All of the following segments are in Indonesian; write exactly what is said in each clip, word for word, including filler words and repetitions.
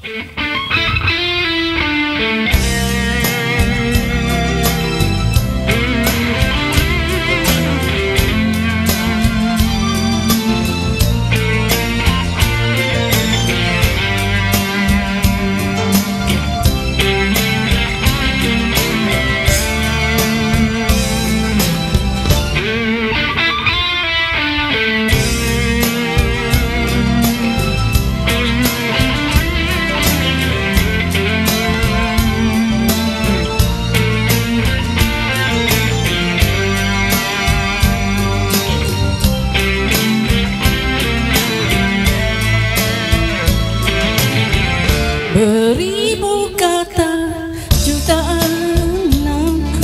Beribu kata jutaan nangku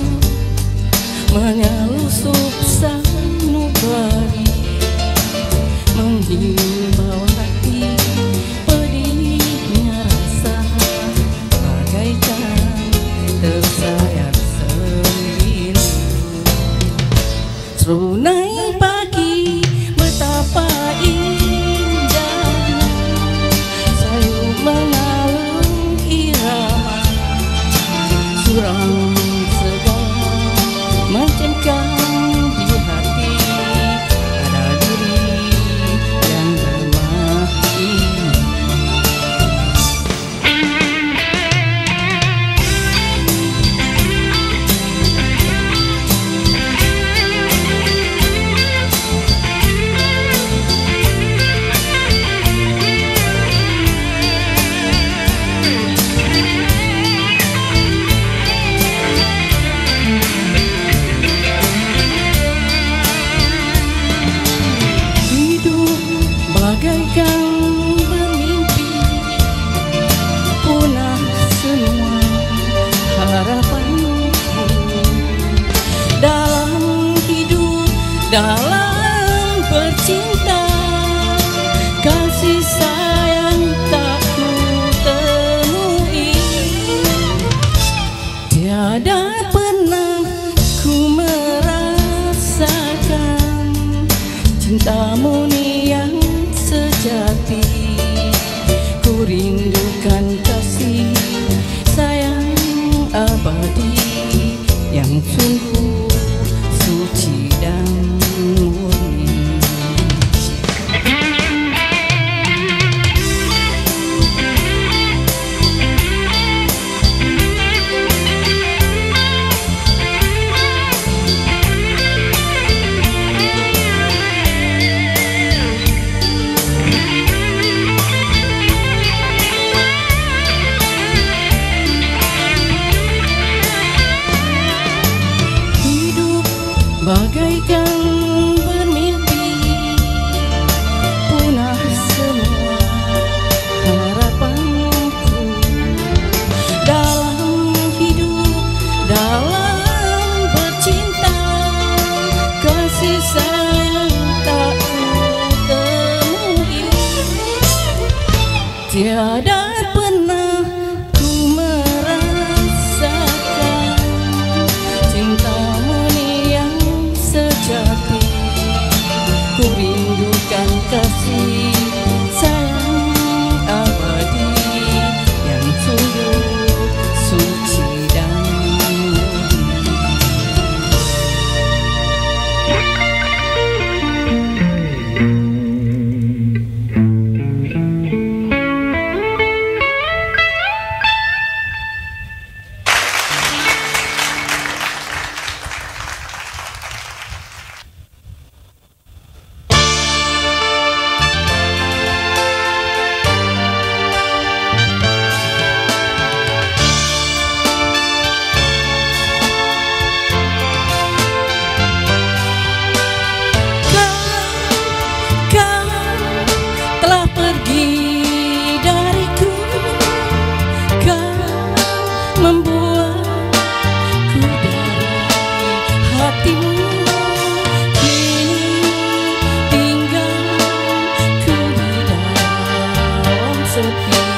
menyelusup sanubari, menghimbau hati pedihnya rasa bagaikan tersayat sendiri. Serunai pagi betapa indahnya sayup mengalun irama, surang segala mencengkam di hati. Ada diri yang lemah ini. Bagaikan bermimpi, punah semua harapanku dalam hidup, dalam bercinta. Kasih sayang tak ku temui, tiada pernah ku merasakan cinta murni yang sejati. Ku rindukan kasih sayang abadi yang sungguh suci dan murni. Bagaikan bermimpi, punah semua harapanku dalam hidup, dalam bercinta. Kasih sayang tak ku temui, tiada pernah ku merasakan cinta sejati. Ku rindukan kasih sayang abadi yang sungguh suci dan membuatku dari hatimu. Kini tinggalku di dalam sepi.